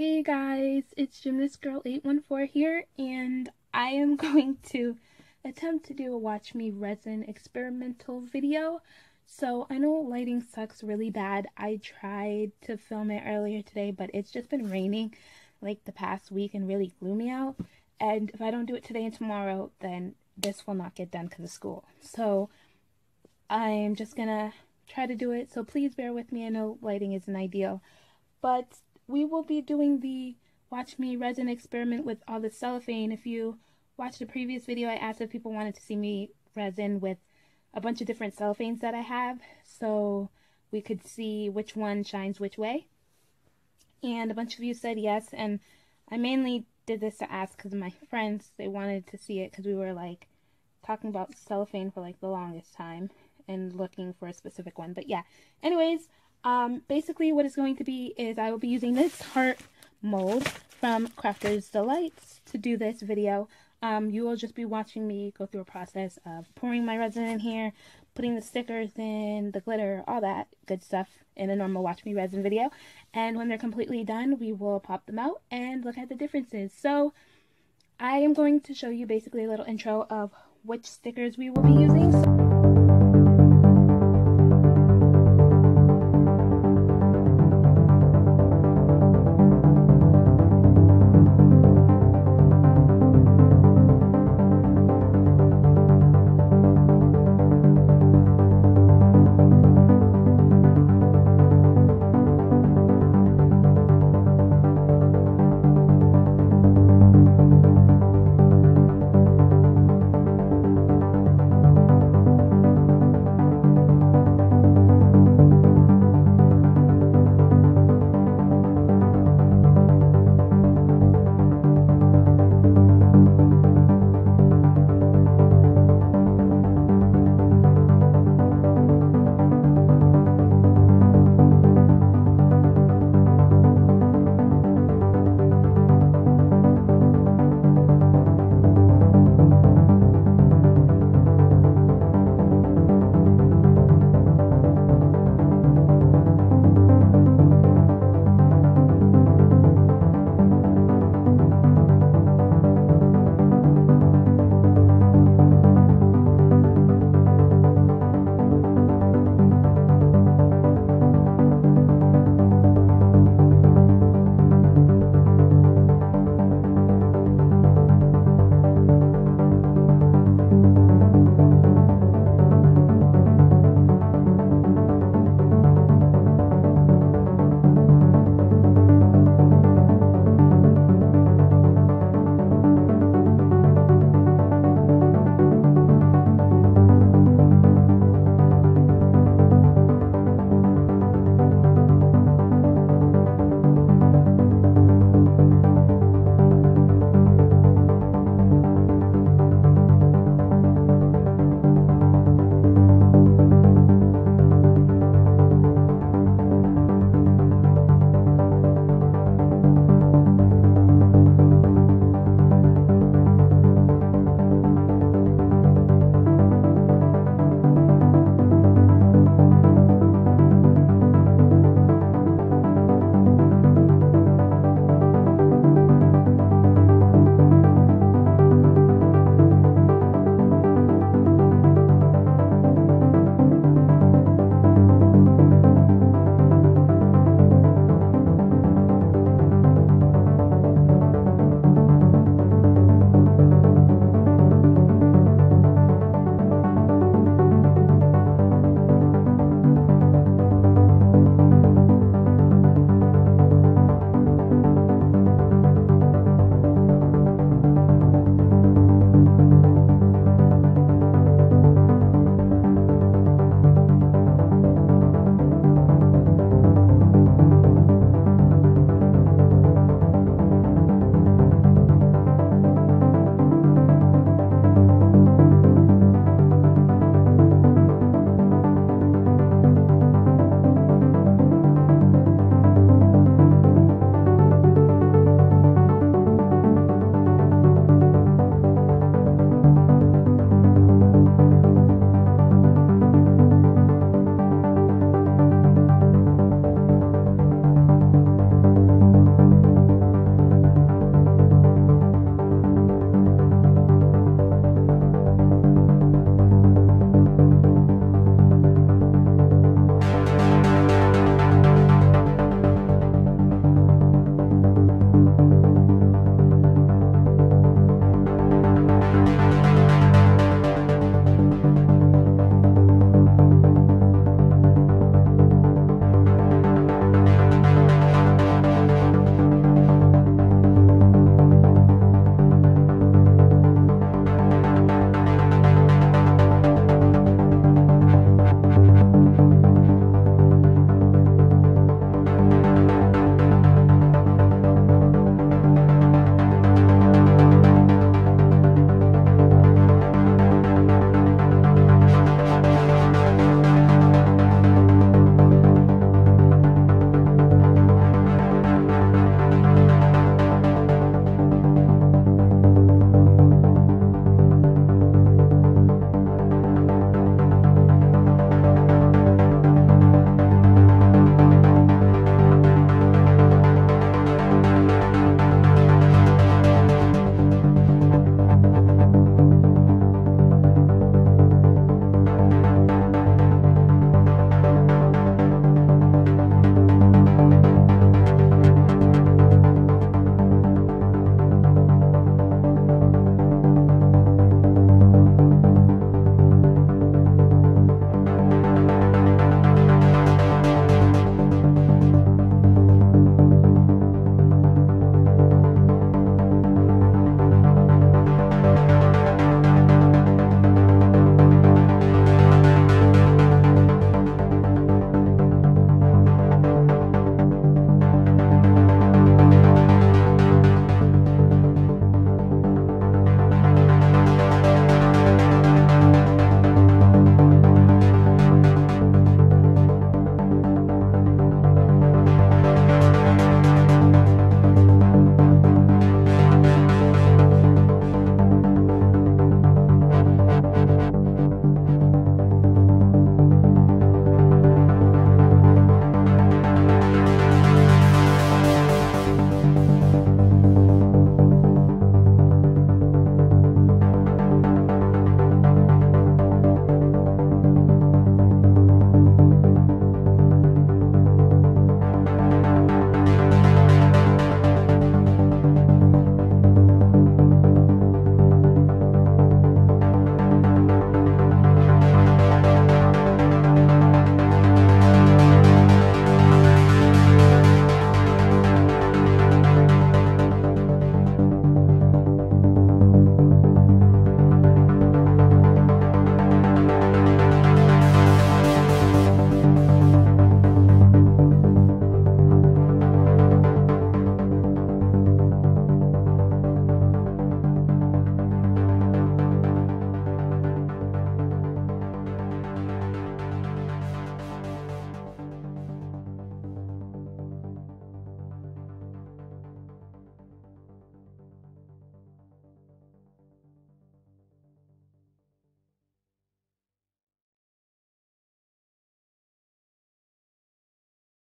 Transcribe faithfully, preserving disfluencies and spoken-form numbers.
Hey guys, it's Gymnast Girl eight one four here, and I am going to attempt to do a Watch Me Resin experimental video. So I know lighting sucks really bad. I tried to film it earlier today, but it's just been raining like the past week and really gloomy out. And if I don't do it today and tomorrow, then this will not get done because of school. So I'm just gonna try to do it. So please bear with me. I know lighting isn't ideal, but we will be doing the Watch Me Resin experiment with all the cellophane. If you watched the previous video, I asked if people wanted to see me resin with a bunch of different cellophanes that I have, so we could see which one shines which way. And a bunch of you said yes, and I mainly did this to ask because my friends, they wanted to see it because we were like talking about cellophane for like the longest time and looking for a specific one. But yeah, anyways, Um, basically what it's going to be is I will be using this heart mold from Crafter's Delights to do this video. Um, you will just be watching me go through a process of pouring my resin in here, putting the stickers in, the glitter, all that good stuff in a normal Watch Me Resin video. And when they're completely done, we will pop them out and look at the differences. So I am going to show you basically a little intro of which stickers we will be using.